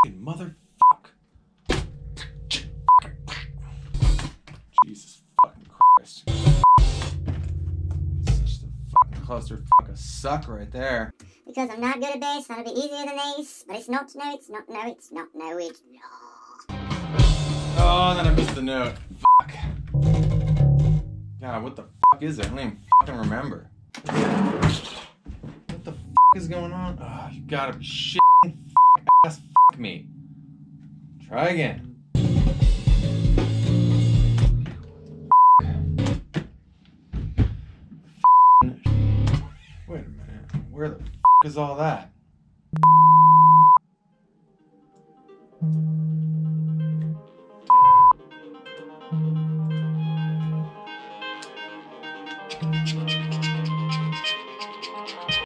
Motherfuck. Jesus fucking Christ. Such the fucking clusterfuck of suck right there. Because I'm not good at bass, that'll be easier than ace, but it's not, no, it's not, no, it's not, no, it's not. Oh, then I missed the note. Fuck. God, what the fuck is it? I don't even fucking remember. What the fuck is going on? Oh, you gotta be shitting fuck ass fuck me. Try again. Wait a minute. Where the fuck is all that?